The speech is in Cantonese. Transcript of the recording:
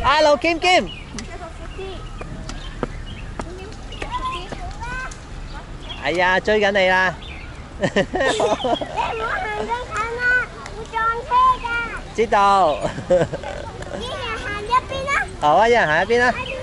Hello，兼兼。哎呀，追緊你啦！ 你唔好行咁近啦，會撞車㗎。 知道。 一人行一邊啦。 好啊，一人行一邊啦。